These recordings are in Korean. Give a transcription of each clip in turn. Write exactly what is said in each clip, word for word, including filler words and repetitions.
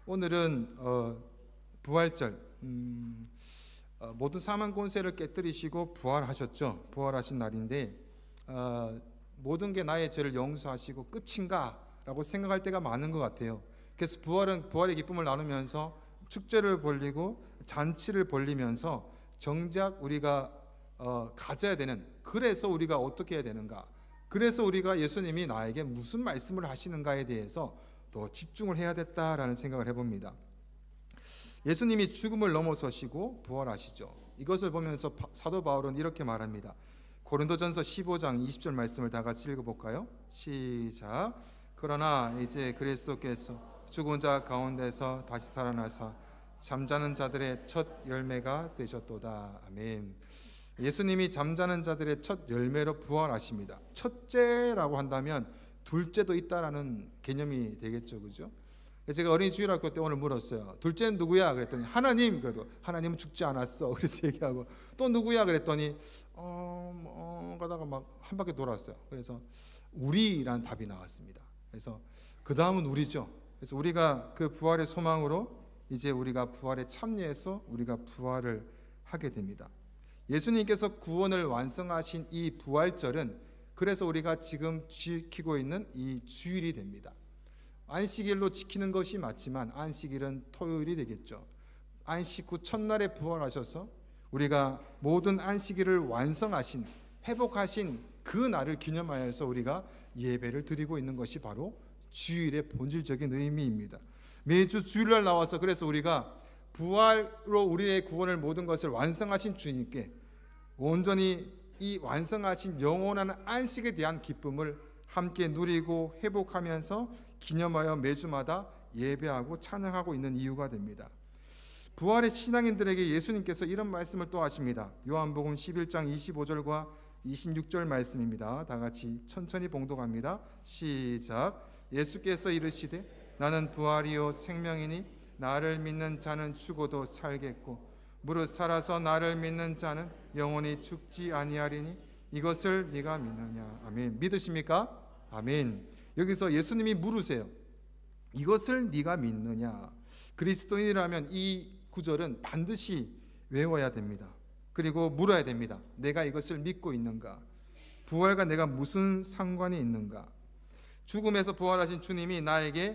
오늘은 어, 부활절, 음, 어, 모든 사망 권세를 깨뜨리시고 부활하셨죠. 부활하신 날인데 어, 모든 게 나의 죄를 용서하시고 끝인가라고 생각할 때가 많은 것 같아요. 그래서 부활은 부활의 기쁨을 나누면서 축제를 벌리고 잔치를 벌리면서 정작 우리가 어, 가져야 되는, 그래서 우리가 어떻게 해야 되는가, 그래서 우리가 예수님이 나에게 무슨 말씀을 하시는가에 대해서 더 집중을 해야 됐다라는 생각을 해봅니다. 예수님이 죽음을 넘어서시고 부활하시죠. 이것을 보면서 사도 바울은 이렇게 말합니다. 고린도전서 십오 장 이십 절 말씀을 다 같이 읽어볼까요? 시작. 그러나 이제 그리스도께서 죽은 자 가운데서 다시 살아나사 잠자는 자들의 첫 열매가 되셨도다. 아멘. 예수님이 잠자는 자들의 첫 열매로 부활하십니다. 첫째라고 한다면 둘째도 있다라는 개념이 되겠죠, 그죠? 제가 어린이 주일학교 때 오늘 물었어요. 둘째는 누구야? 그랬더니 하나님. 그래도 하나님은 죽지 않았어. 그래서 얘기하고 또 누구야? 그랬더니 어, 뭐 가다가 막 한 바퀴 돌았어요. 그래서 우리라는 답이 나왔습니다. 그래서 그 다음은 우리죠. 그래서 우리가 그 부활의 소망으로 이제 우리가 부활에 참여해서 우리가 부활을 하게 됩니다. 예수님께서 구원을 완성하신 이 부활절은 그래서 우리가 지금 지키고 있는 이 주일이 됩니다. 안식일로 지키는 것이 맞지만 안식일은 토요일이 되겠죠. 안식 후 첫날에 부활하셔서 우리가 모든 안식일을 완성하신, 회복하신 그 날을 기념하여서 우리가 예배를 드리고 있는 것이 바로 주일의 본질적인 의미입니다. 매주 주일날 나와서 그래서 우리가 부활로 우리의 구원을 모든 것을 완성하신 주님께 온전히 이 완성하신 영원한 안식에 대한 기쁨을 함께 누리고 회복하면서 기념하여 매주마다 예배하고 찬양하고 있는 이유가 됩니다. 부활의 신앙인들에게 예수님께서 이런 말씀을 또 하십니다. 요한복음 십일 장 이십오 절과 이십육 절 말씀입니다. 다 같이 천천히 봉독합니다. 시작. 예수께서 이르시되 나는 부활이요 생명이니 나를 믿는 자는 죽어도 살겠고 무릇 살아서 나를 믿는 자는 영원히 죽지 아니하리니 이것을 네가 믿느냐. 아멘. 믿으십니까? 아멘. 여기서 예수님이 물으세요. 이것을 네가 믿느냐. 그리스도인이라면 이 구절은 반드시 외워야 됩니다. 그리고 물어야 됩니다. 내가 이것을 믿고 있는가? 부활과 내가 무슨 상관이 있는가? 죽음에서 부활하신 주님이 나에게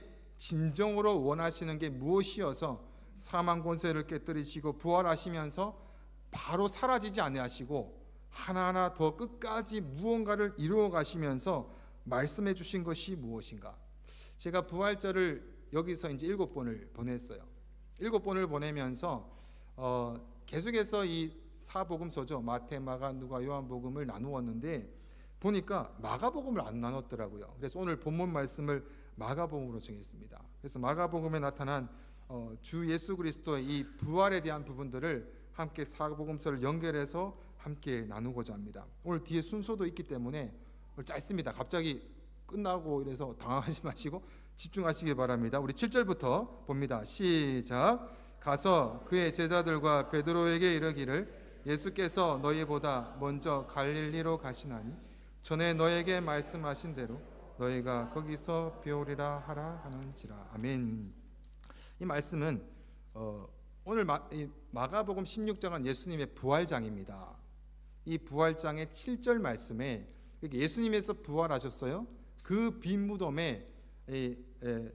진정으로 원하시는 게 무엇이어서 사망 권세를 깨뜨리시고 부활하시면서 바로 사라지지 아니하시고 하나하나 더 끝까지 무언가를 이루어 가시면서 말씀해 주신 것이 무엇인가? 제가 부활절을 여기서 이제 일곱 번을 보냈어요. 일곱 번을 보내면서 어, 계속해서 이 사복음서죠. 마태, 마가, 누가, 요한복음을 나누었는데 보니까 마가복음을 안 나눴더라고요. 그래서 오늘 본문 말씀을 마가복음으로 정했습니다. 그래서 마가복음에 나타난 어, 주 예수 그리스도의 이 부활에 대한 부분들을 함께 사복음서를 연결해서 함께 나누고자 합니다. 오늘 뒤에 순서도 있기 때문에 짧습니다. 갑자기 끝나고 이래서 당황하지 마시고 집중하시기 바랍니다. 우리 칠 절부터 봅니다. 시작. 가서 그의 제자들과 베드로에게 이르기를 예수께서 너희보다 먼저 갈릴리로 가시나니 전에 너에게 말씀하신 대로 너희가 거기서 배우리라 하라 하는지라. 아멘. 이 말씀은 어, 오늘 마, 이 마가복음 십육 장은 예수님의 부활장입니다. 이 부활장의 칠 절 말씀에 예수님께서 부활하셨어요. 그 빈 무덤에 이, 에,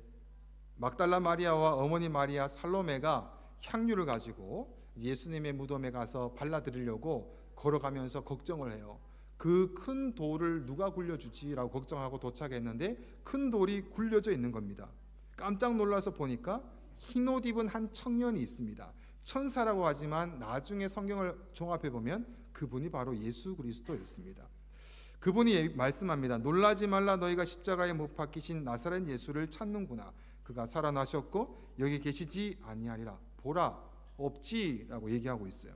막달라 마리아와 어머니 마리아 살로메가 향유를 가지고 예수님의 무덤에 가서 발라드리려고 걸어가면서 걱정을 해요. 그 큰 돌을 누가 굴려주지라고 걱정하고 도착했는데 큰 돌이 굴려져 있는 겁니다. 깜짝 놀라서 보니까 흰옷 입은 한 청년이 있습니다. 천사라고 하지만 나중에 성경을 종합해 보면 그분이 바로 예수 그리스도였습니다. 그분이 말씀합니다. 놀라지 말라. 너희가 십자가에 못 박히신 나사렛 예수를 찾는구나. 그가 살아나셨고 여기 계시지 아니하리라. 보라 없지라고 얘기하고 있어요.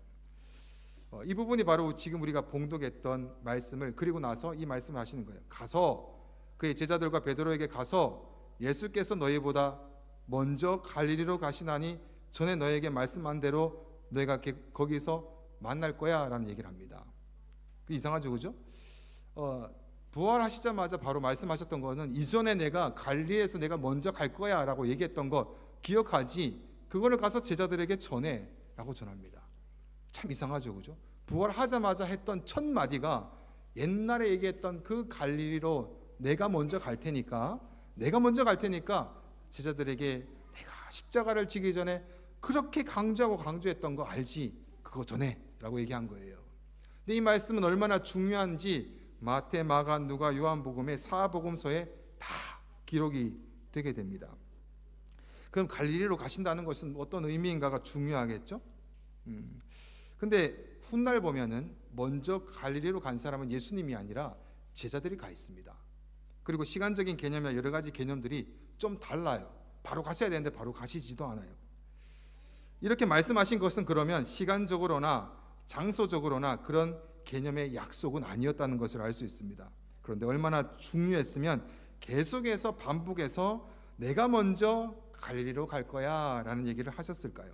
어, 이 부분이 바로 지금 우리가 봉독했던 말씀을 그리고 나서 이 말씀을 하시는 거예요. 가서 그의 제자들과 베드로에게 가서 예수께서 너희보다 먼저 갈릴리로 가시나니 전에 너에게 말씀한 대로 너희가 거기서 만날 거야 라는 얘기를 합니다. 이상하죠, 그죠? 어, 부활하시자마자 바로 말씀하셨던 거는 이전에 내가 갈릴리에서 내가 먼저 갈 거야 라고 얘기했던 것 기억하지 그거를 가서 제자들에게 전해 라고 전합니다. 참 이상하죠, 그죠? 부활하자마자 했던 첫 마디가 옛날에 얘기했던 그 갈릴리로 내가 먼저 갈 테니까 내가 먼저 갈 테니까 제자들에게 내가 십자가를 지기 전에 그렇게 강조하고 강조했던 거 알지? 그거 전해 라고 얘기한 거예요. 근데 이 말씀은 얼마나 중요한지 마태, 마가, 누가, 요한복음의 사복음서에 다 기록이 되게 됩니다. 그럼 갈릴리로 가신다는 것은 어떤 의미인가가 중요하겠죠? 음. 근데 훗날 보면은 먼저 갈릴리로 간 사람은 예수님이 아니라 제자들이 가 있습니다. 그리고 시간적인 개념이나 여러 가지 개념들이 좀 달라요. 바로 가셔야 되는데 바로 가시지도 않아요. 이렇게 말씀하신 것은 그러면 시간적으로나 장소적으로나 그런 개념의 약속은 아니었다는 것을 알 수 있습니다. 그런데 얼마나 중요했으면 계속해서 반복해서 내가 먼저 갈릴리로 갈 거야 라는 얘기를 하셨을까요?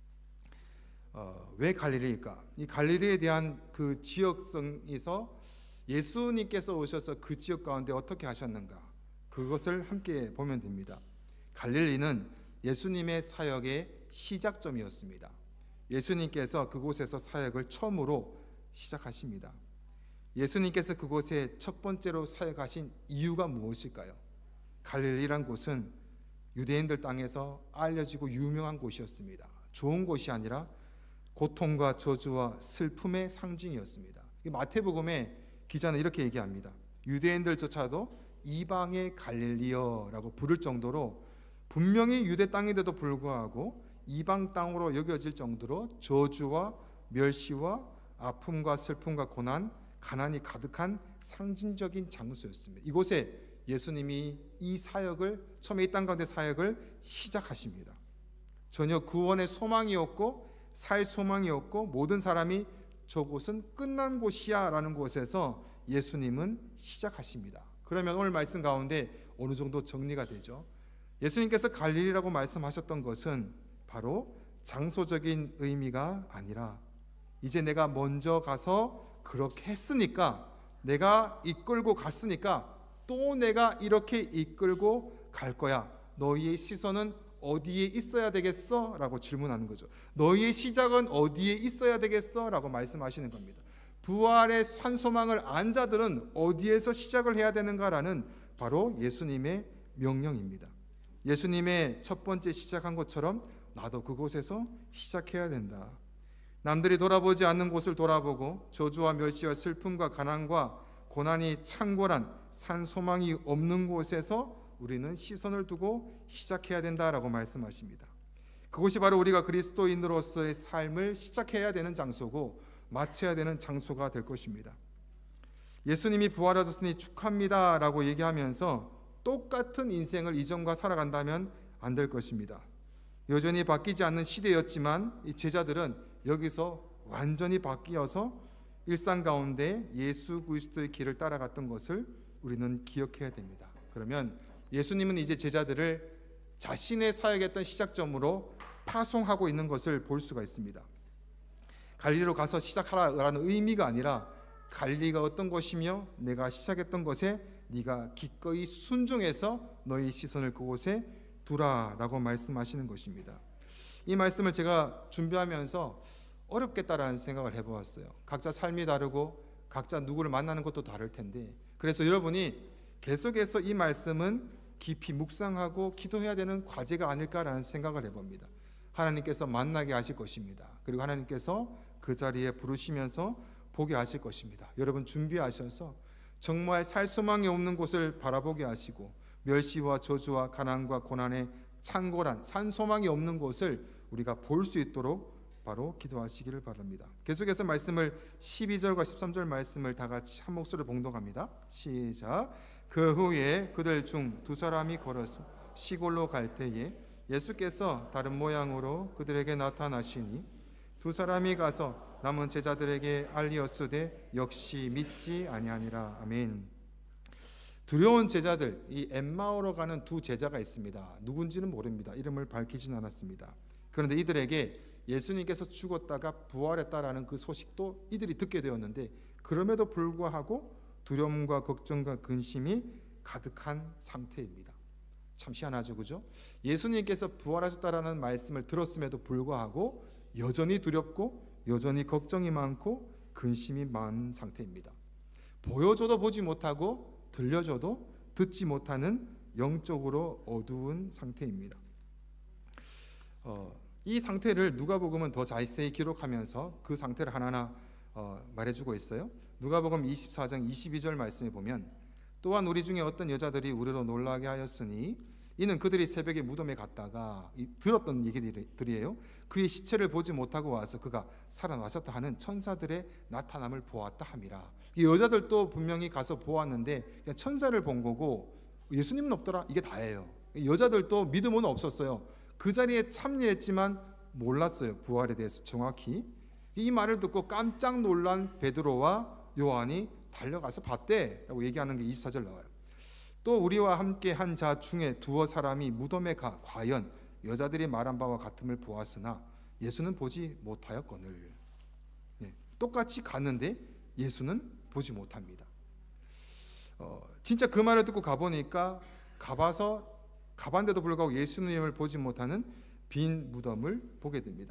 어, 왜 갈릴리일까? 이 갈릴리에 대한 그 지역성에서 예수님께서 오셔서 그 지역 가운데 어떻게 하셨는가? 그것을 함께 보면 됩니다. 갈릴리는 예수님의 사역의 시작점이었습니다. 예수님께서 그곳에서 사역을 처음으로 시작하십니다. 예수님께서 그곳에 첫 번째로 사역하신 이유가 무엇일까요? 갈릴리란 곳은 유대인들 땅에서 알려지고 유명한 곳이었습니다. 좋은 곳이 아니라 고통과 저주와 슬픔의 상징이었습니다. 마태복음의 기자는 이렇게 얘기합니다. 유대인들조차도 이방의 갈릴리여라고 부를 정도로 분명히 유대 땅인데도 불구하고 이방 땅으로 여겨질 정도로 저주와 멸시와 아픔과 슬픔과 고난, 가난이 가득한 상징적인 장소였습니다. 이곳에 예수님이 이 사역을 처음에 이 땅 가운데 사역을 시작하십니다. 전혀 구원의 소망이 없고 살 소망이 없고 모든 사람이 저곳은 끝난 곳이야 라는 곳에서 예수님은 시작하십니다. 그러면 오늘 말씀 가운데 어느 정도 정리가 되죠. 예수님께서 갈릴리라고 말씀하셨던 것은 바로 장소적인 의미가 아니라 이제 내가 먼저 가서 그렇게 했으니까 내가 이끌고 갔으니까 또 내가 이렇게 이끌고 갈 거야. 너희의 시선은 어디에 있어야 되겠어? 라고 질문하는 거죠. 너희의 시작은 어디에 있어야 되겠어? 라고 말씀하시는 겁니다. 부활의 산 소망을 안 자들은 어디에서 시작을 해야 되는가라는 바로 예수님의 명령입니다. 예수님의 첫 번째 시작한 것처럼 나도 그곳에서 시작해야 된다. 남들이 돌아보지 않는 곳을 돌아보고 저주와 멸시와 슬픔과 가난과 고난이 창궐한 산 소망이 없는 곳에서 우리는 시선을 두고 시작해야 된다라고 말씀하십니다. 그곳이 바로 우리가 그리스도인으로서의 삶을 시작해야 되는 장소고 마쳐야 되는 장소가 될 것입니다. 예수님이 부활하셨으니 축하합니다 라고 얘기하면서 똑같은 인생을 이전과 살아간다면 안 될 것입니다. 여전히 바뀌지 않는 시대였지만 이 제자들은 여기서 완전히 바뀌어서 일상 가운데 예수 그리스도의 길을 따라갔던 것을 우리는 기억해야 됩니다. 그러면 예수님은 이제 제자들을 자신의 사역했던 시작점으로 파송하고 있는 것을 볼 수가 있습니다. 갈릴리로 가서 시작하라라는 의미가 아니라 갈릴리가 어떤 것이며 내가 시작했던 것에 네가 기꺼이 순종해서 너희 시선을 그곳에 두라라고 말씀하시는 것입니다. 이 말씀을 제가 준비하면서 어렵겠다라는 생각을 해보았어요. 각자 삶이 다르고 각자 누구를 만나는 것도 다를 텐데 그래서 여러분이 계속해서 이 말씀은 깊이 묵상하고 기도해야 되는 과제가 아닐까라는 생각을 해봅니다. 하나님께서 만나게 하실 것입니다. 그리고 하나님께서 그 자리에 부르시면서 보게 하실 것입니다. 여러분 준비하셔서 정말 살 소망이 없는 곳을 바라보게 하시고 멸시와 저주와 가난과 고난의 창궐한 산 소망이 없는 곳을 우리가 볼 수 있도록 바로 기도하시기를 바랍니다. 계속해서 말씀을 십이 절과 십삼 절 말씀을 다 같이 한 목소리로 봉독합니다. 시작. 그 후에 그들 중 두 사람이 걸어서 시골로 갈 때에 예수께서 다른 모양으로 그들에게 나타나시니 두 사람이 가서 남은 제자들에게 알리었으되 역시 믿지 아니하니라. 아멘. 두려운 제자들, 이 엠마오로 가는 두 제자가 있습니다. 누군지는 모릅니다. 이름을 밝히진 않았습니다. 그런데 이들에게 예수님께서 죽었다가 부활했다라는 그 소식도 이들이 듣게 되었는데 그럼에도 불구하고 두려움과 걱정과 근심이 가득한 상태입니다. 참 희한하죠, 그죠? 예수님께서 부활하셨다라는 말씀을 들었음에도 불구하고 여전히 두렵고 여전히 걱정이 많고 근심이 많은 상태입니다. 보여줘도 보지 못하고 들려줘도 듣지 못하는 영적으로 어두운 상태입니다. 어, 이 상태를 누가복음은 더 자세히 기록하면서 그 상태를 하나하나 어, 말해주고 있어요. 누가복음 이십사 장 이십이 절 말씀에 보면 또한 우리 중에 어떤 여자들이 우리로 놀라게 하였으니 이는 그들이 새벽에 무덤에 갔다가 이, 들었던 얘기들이에요. 그의 시체를 보지 못하고 와서 그가 살아나셨다 하는 천사들의 나타남을 보았다 함이라. 이 여자들도 분명히 가서 보았는데 그냥 천사를 본 거고 예수님은 없더라, 이게 다예요. 여자들도 믿음은 없었어요. 그 자리에 참여했지만 몰랐어요, 부활에 대해서 정확히. 이 말을 듣고 깜짝 놀란 베드로와 요한이 달려가서 봤대 라고 얘기하는 게 이십사 절 나와요. 또 우리와 함께 한 자 중에 두어 사람이 무덤에 가 과연 여자들이 말한 바와 같음을 보았으나 예수는 보지 못하였거늘. 네, 똑같이 갔는데 예수는 보지 못합니다. 어, 진짜 그 말을 듣고 가보니까 가봐서 가봤는데도 불구하고 예수님을 보지 못하는 빈 무덤을 보게 됩니다.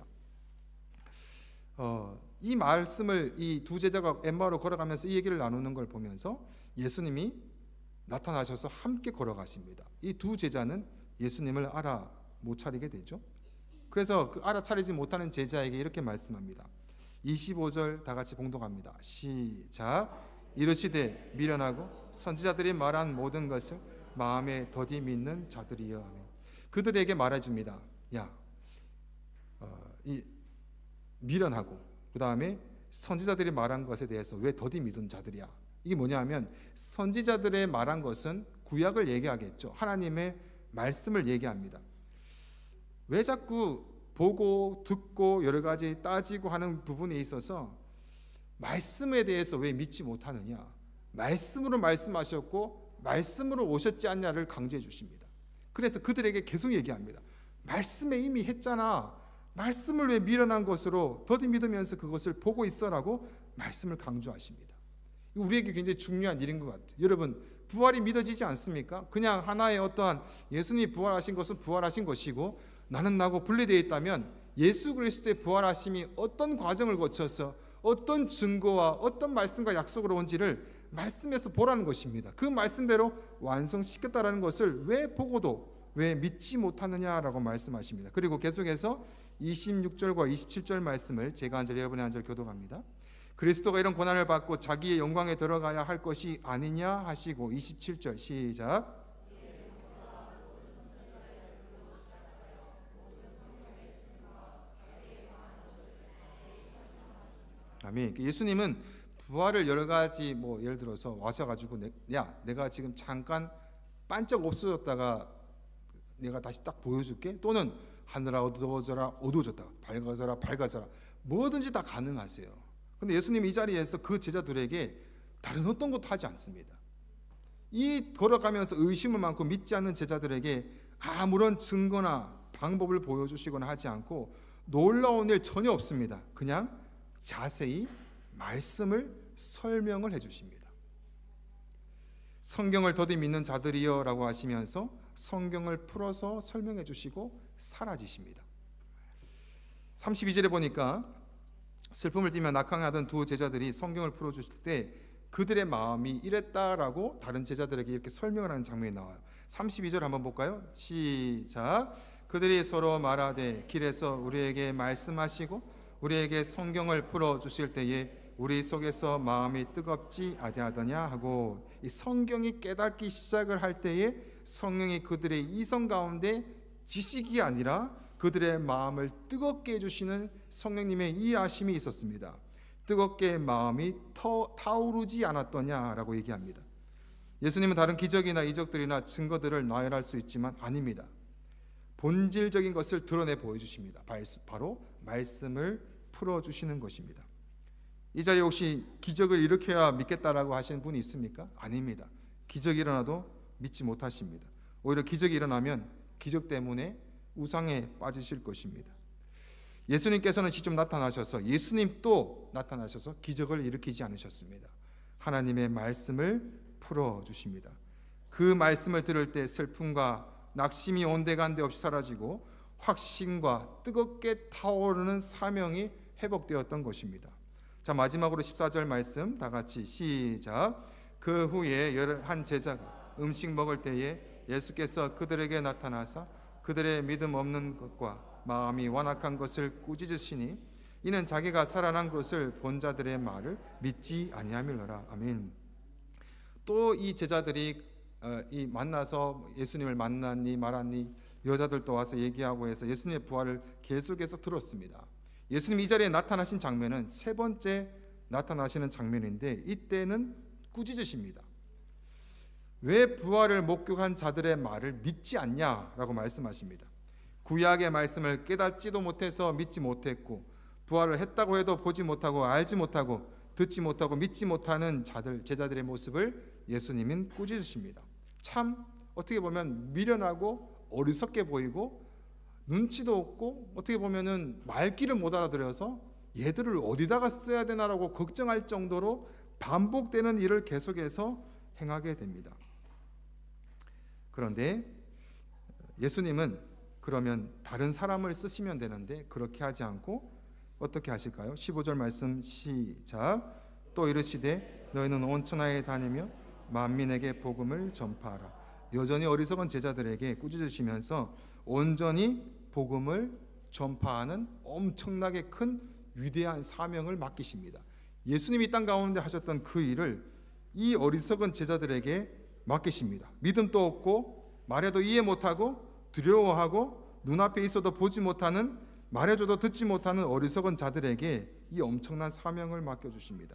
어, 이 말씀을 이 두 제자가 엠마오로 걸어가면서 이 얘기를 나누는 걸 보면서 예수님이 나타나셔서 함께 걸어가십니다. 이 두 제자는 예수님을 알아 못 차리게 되죠. 그래서 그 알아차리지 못하는 제자에게 이렇게 말씀합니다. 이십오 절 다 같이 봉독합니다. 시작. 이르시되 미련하고 선지자들이 말한 모든 것을 마음에 더디 믿는 자들이여. 그들에게 말해줍니다. 야, 어, 이 미련하고 그 다음에 선지자들이 말한 것에 대해서 왜 더디 믿은 자들이야. 이게 뭐냐 하면 선지자들의 말한 것은 구약을 얘기하겠죠. 하나님의 말씀을 얘기합니다. 왜 자꾸 보고 듣고 여러 가지 따지고 하는 부분에 있어서 말씀에 대해서 왜 믿지 못하느냐, 말씀으로 말씀하셨고 말씀으로 오셨지 않냐를 강조해 주십니다. 그래서 그들에게 계속 얘기합니다. 말씀에 이미 했잖아. 말씀을 왜 미련한 것으로 더디 믿으면서 그것을 보고 있어라고 말씀을 강조하십니다. 우리에게 굉장히 중요한 일인 것 같아요. 여러분, 부활이 믿어지지 않습니까? 그냥 하나의 어떠한 예수님이 부활하신 것은 부활하신 것이고 나는 나고 분리되어 있다면 예수 그리스도의 부활하심이 어떤 과정을 거쳐서 어떤 증거와 어떤 말씀과 약속으로 온지를 말씀에서 보라는 것입니다. 그 말씀대로 완성시켰다라는 것을 왜 보고도 왜 믿지 못하느냐라고 말씀하십니다. 그리고 계속해서 이십육 절과 이십칠 절 말씀을 제가 한 절 여러분의 한 절 교독합니다. 그리스도가 이런 고난을 받고 자기의 영광에 들어가야 할 것이 아니냐 하시고 이십칠 절 시작. 아멘. 예수님은 부활을 여러 가지 뭐 예를 들어서 와셔가지고 내, 야 내가 지금 잠깐 반짝 없어졌다가 내가 다시 딱 보여줄게. 또는 하늘아 어두워져라 어두워졌다 밝아져라 밝아져라 뭐든지 다 가능하세요. 근데 예수님이 이 자리에서 그 제자들에게 다른 어떤 것도 하지 않습니다. 이 걸어가면서 의심을 많고 믿지 않는 제자들에게 아무런 증거나 방법을 보여주시거나 하지 않고 놀라운 일 전혀 없습니다. 그냥 자세히 말씀을 설명을 해주십니다. 성경을 더디 믿는 자들이여 라고 하시면서 성경을 풀어서 설명해 주시고 사라지십니다. 삼십이 절에 보니까 슬픔을 띠며 낙항하던 두 제자들이 성경을 풀어주실 때 그들의 마음이 이랬다라고 다른 제자들에게 이렇게 설명을 하는 장면이 나와요. 삼십이 절 한번 볼까요? 시작. 그들이 서로 말하되 길에서 우리에게 말씀하시고 우리에게 성경을 풀어주실 때에 우리 속에서 마음이 뜨겁지 아니하더냐 하고, 이 성경이 깨닫기 시작을 할 때에 성령이 그들의 이성 가운데 지식이 아니라 그들의 마음을 뜨겁게 해주시는 성령님의 이해하심이 있었습니다. 뜨겁게 마음이 터, 타오르지 않았더냐라고 얘기합니다. 예수님은 다른 기적이나 이적들이나 증거들을 나열할 수 있지만 아닙니다. 본질적인 것을 드러내 보여주십니다. 바로 말씀을 풀어주시는 것입니다. 이 자리에 혹시 기적을 일으켜야 믿겠다라고 하시는 분이 있습니까? 아닙니다. 기적이 일어나도 믿지 못하십니다. 오히려 기적이 일어나면 기적 때문에 우상에 빠지실 것입니다. 예수님께서는 직접 나타나셔서 예수님 또 나타나셔서 기적을 일으키지 않으셨습니다. 하나님의 말씀을 풀어주십니다. 그 말씀을 들을 때 슬픔과 낙심이 온데간데 없이 사라지고 확신과 뜨겁게 타오르는 사명이 회복되었던 것입니다. 자, 마지막으로 십사 절 말씀 다 같이 시작. 그 후에 열한 제자가 음식 먹을 때에 예수께서 그들에게 나타나사 그들의 믿음 없는 것과 마음이 완악한 것을 꾸짖으시니 이는 자기가 살아난 것을 본 자들의 말을 믿지 아니함이로라. 아멘. 또 이 제자들이 어, 이 만나서 예수님을 만났니 말았니 여자들도 와서 얘기하고 해서 예수님의 부활을 계속해서 들었습니다. 예수님 이 자리에 나타나신 장면은 세 번째 나타나시는 장면인데 이때는 꾸짖으십니다. 왜 부활을 목격한 자들의 말을 믿지 않냐라고 말씀하십니다. 구약의 말씀을 깨닫지도 못해서 믿지 못했고 부활을 했다고 해도 보지 못하고 알지 못하고 듣지 못하고 믿지 못하는 자들 제자들의 모습을 예수님은 꾸짖으십니다. 참 어떻게 보면 미련하고 어리석게 보이고 눈치도 없고 어떻게 보면은 말귀를 못 알아들어서 얘들을 어디다가 써야 되나라고 걱정할 정도로 반복되는 일을 계속해서 행하게 됩니다. 그런데 예수님은 그러면 다른 사람을 쓰시면 되는데 그렇게 하지 않고 어떻게 하실까요? 십오 절 말씀 시작. 또 이르시되 너희는 온 천하에 다니며 만민에게 복음을 전파하라. 여전히 어리석은 제자들에게 꾸짖으시면서 온전히 복음을 전파하는 엄청나게 큰 위대한 사명을 맡기십니다. 예수님이 땅 가운데 하셨던 그 일을 이 어리석은 제자들에게 맡기십니다. 믿음도 없고 말해도 이해 못하고 두려워하고 눈앞에 있어도 보지 못하는 말해줘도 듣지 못하는 어리석은 자들에게 이 엄청난 사명을 맡겨주십니다.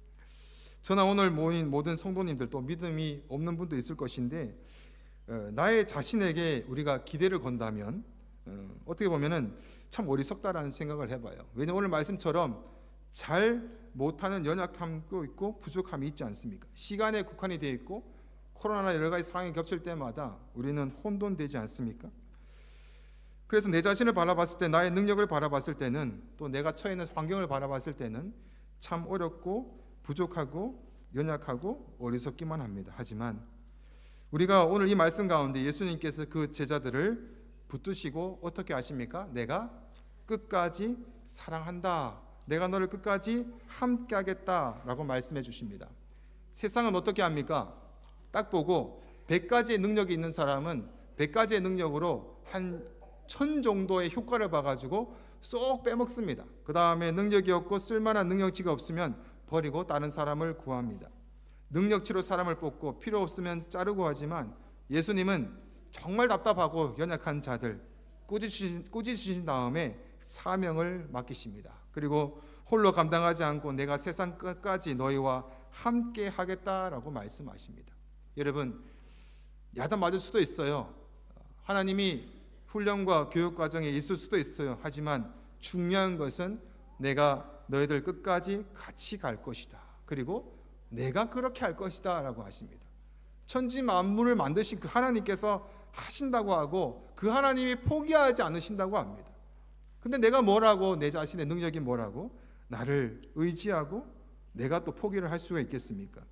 저나 오늘 모인 모든 성도님들 또 믿음이 없는 분도 있을 것인데 나의 자신에게 우리가 기대를 건다면 어떻게 보면은 참 어리석다라는 생각을 해봐요. 왜냐하면 오늘 말씀처럼 잘 못하는 연약함도 있고 부족함이 있지 않습니까? 시간에 국한이 되어 있고 코로나나 여러 가지 상황이 겹칠 때마다 우리는 혼돈되지 않습니까? 그래서 내 자신을 바라봤을 때 나의 능력을 바라봤을 때는 또 내가 처해 있는 환경을 바라봤을 때는 참 어렵고 부족하고 연약하고 어리석기만 합니다. 하지만 우리가 오늘 이 말씀 가운데 예수님께서 그 제자들을 붙드시고 어떻게 하십니까? 내가 끝까지 사랑한다. 내가 너를 끝까지 함께 하겠다라고 말씀해 주십니다. 세상은 어떻게 합니까? 딱 보고 백 가지의 능력이 있는 사람은 백 가지의 능력으로 한 천 정도의 효과를 봐가지고 쏙 빼먹습니다. 그 다음에 능력이 없고 쓸만한 능력치가 없으면 버리고 다른 사람을 구합니다. 능력치로 사람을 뽑고 필요 없으면 자르고 하지만 예수님은 정말 답답하고 연약한 자들 꾸짖으신, 꾸짖으신 다음에 사명을 맡기십니다. 그리고 홀로 감당하지 않고 내가 세상 끝까지 너희와 함께 하겠다라고 말씀하십니다. 여러분 야단 맞을 수도 있어요. 하나님이 훈련과 교육 과정에 있을 수도 있어요. 하지만 중요한 것은 내가 너희들 끝까지 같이 갈 것이다. 그리고 내가 그렇게 할 것이다 라고 하십니다. 천지 만물을 만드신 그 하나님께서 하신다고 하고 그 하나님이 포기하지 않으신다고 합니다. 근데 내가 뭐라고 내 자신의 능력이 뭐라고 나를 의지하고 내가 또 포기를 할 수가 있겠습니까?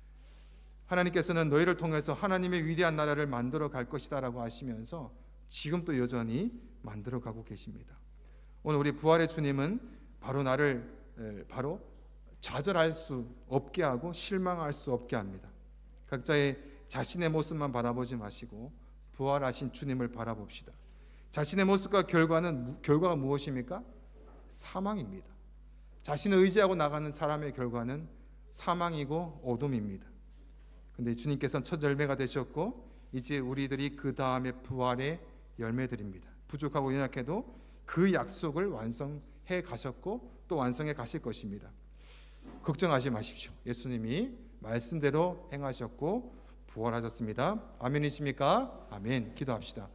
하나님께서는 너희를 통해서 하나님의 위대한 나라를 만들어 갈 것이다 라고 하시면서 지금 또 여전히 만들어 가고 계십니다. 오늘 우리 부활의 주님은 바로 나를 바로 좌절할 수 없게 하고 실망할 수 없게 합니다. 각자의 자신의 모습만 바라보지 마시고 부활하신 주님을 바라봅시다. 자신의 모습과 결과는 결과가 무엇입니까? 사망입니다. 자신을 의지하고 나가는 사람의 결과는 사망이고 어둠입니다. 근데 주님께서는 첫 열매가 되셨고 이제 우리들이 그 다음에 부활의 열매들입니다. 부족하고 연약해도 그 약속을 완성해 가셨고 또 완성해 가실 것입니다. 걱정하지 마십시오. 예수님이 말씀대로 행하셨고 부활하셨습니다. 아멘이십니까? 아멘. 기도합시다.